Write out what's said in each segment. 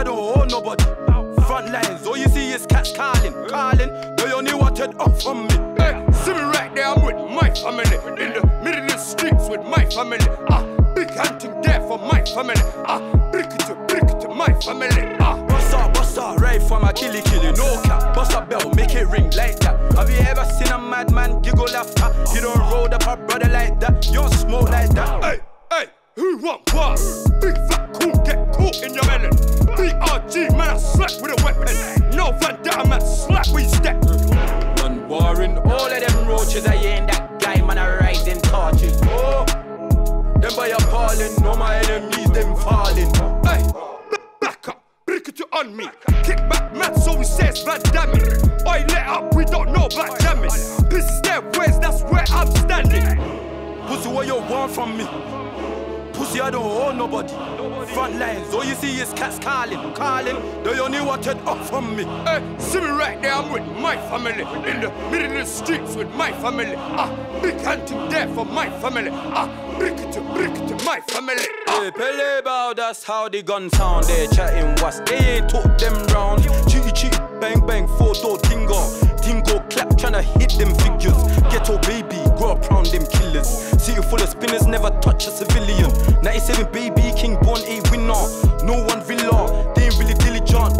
I don't owe nobody. Front lines, all you see is cats calling. They only wanted up from me. Hey, see me right there, I'm with my family. In the middle of the streets with my family. Big hunting there for my family. Brick it to my family. Bust up, right from a killy, no cap. Bust up bell, make it ring like that. Have you ever seen a madman giggle after? You don't roll up a brother like that. You don't smoke like that. Hey, who want what? Big fat cool, get caught in your melon. BRG, man, I slap with a weapon. No Van Damme, man, slap with step. Man, warring all of them roaches. I ain't that guy, man, I rising torches. Oh, them by appalling. No, my enemies, them falling. Hey, back up, brick it on me. Kick back, man, so he says Van Damme. Oi, let up, we don't know about jamming. This is their ways, that's where I'm standing. Pussy, what you want from me? Pussy, I don't owe nobody. Front lines, all you see is cats calling. They only wanted up from me. Hey, see me right there, I'm with my family. In the middle of the streets with my family. Big hunting there for my family. Brick it to my family. Hey, Pele bow, that's how the gun sound. They chatting what's they ain't took them round. Chitty, bang, bang, 4-door Tingo clap, tryna hit them figures. Ghetto baby, grow up round them killers. City full of spinners, never touch a civilian. 97 baby, king born a winner. No one villa, they ain't really diligent.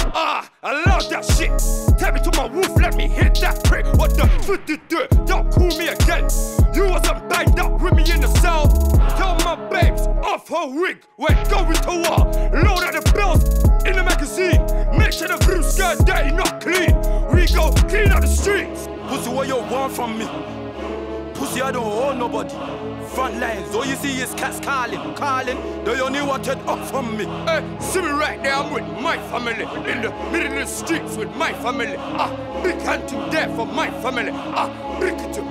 I love that shit. Tell me to my roof, let me hit that prick. What the fuck did you do? Don't call me again. You wasn't banged up with me in the cell. Tell my babes off her wig. We're going to war. Load of the bills in the magazine. Make sure the blue skirt dirty, not clean. We go clean up the streets. Pussy, what you want from me? Pussy, I don't owe nobody. Front lines, all you see is cats calling. They only wanted up from me. Hey, see me right there, I'm with my family. In the middle of the streets with my family. Big hunting there for my family. Brick it to